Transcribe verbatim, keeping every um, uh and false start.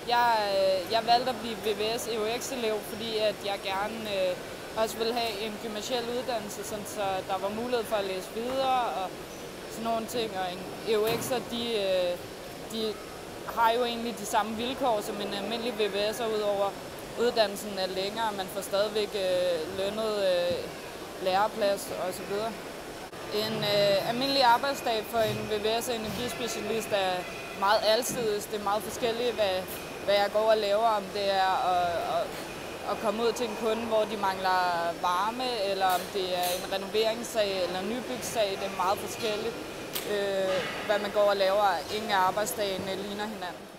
Jeg, øh, jeg valgte at blive V V S E U X-elev, fordi at jeg gerne øh, også ville have en gymnasial uddannelse, sådan så der var mulighed for at læse videre og sådan nogle ting. Og en E U X'er, de, øh, de har jo egentlig de samme vilkår som en almindelig V V S'er, udover uddannelsen er længere, man får stadigvæk øh, lønnet øh, læreplads osv. En øh, almindelig arbejdsdag for en V V S og energispecialist er meget alsidig. Det er meget forskelligt, hvad, hvad jeg går og laver, om det er at, at, at komme ud til en kunde, hvor de mangler varme, eller om det er en renoveringssag eller en nybygssag. Det er meget forskelligt, øh, hvad man går og laver. Ingen af arbejdsdagene ligner hinanden.